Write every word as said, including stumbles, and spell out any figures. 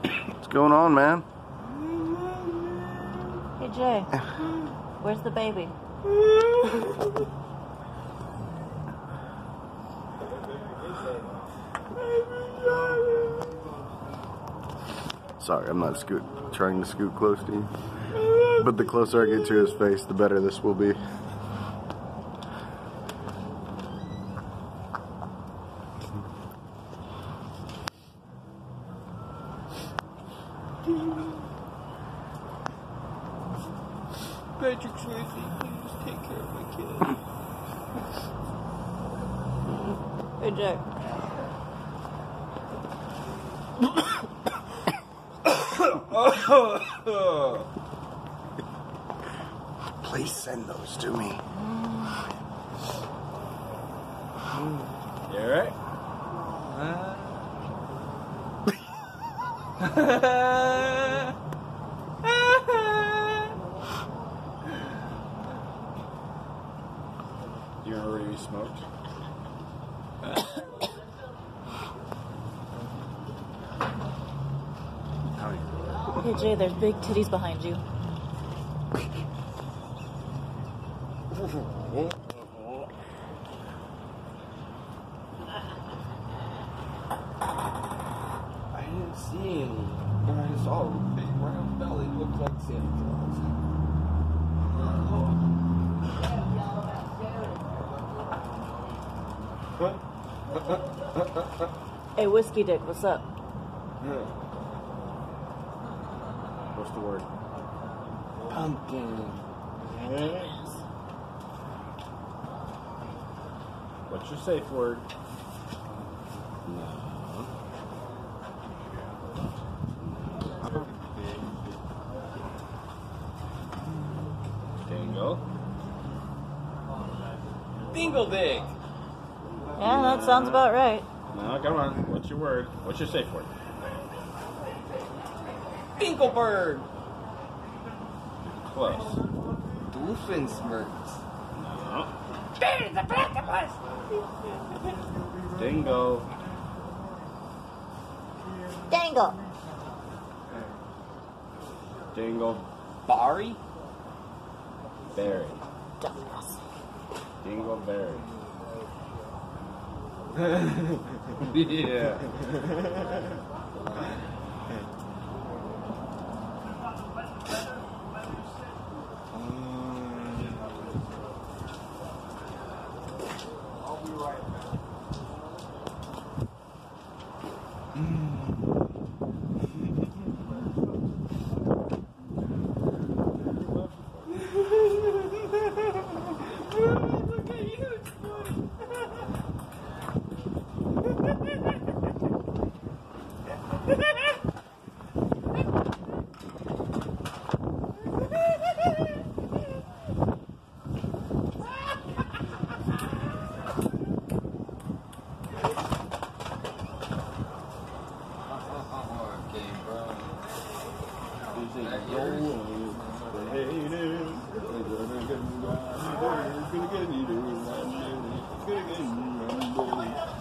What's going on, man? Hey, Jay. Where's the baby? Sorry, I'm not scoot trying to scoot close to you. But the closer I get to his face, the better this will be. Patrick Swayze, please take care of my kid. Hey, Jay. Please send those to me. You alright? You remember when you smoked? Hey, Jay, there's big titties behind you. I didn't see any, but I saw a big round belly look like Santa Claus. Hey, Whiskey Dick, what's up? What's the word? Pumpkin. What's your safe word? No. Dingle. Dingle Dick. Yeah, that sounds about right. No, come on. What's your word? What's your safe word? Dinklebird. Close. Doofenshmirtz. No. Dingle. Dangle. Dingle. Barry? Berry. Dumbass. Dingle Berry. Yeah. I'll be right back. Look at you. Gonna get you.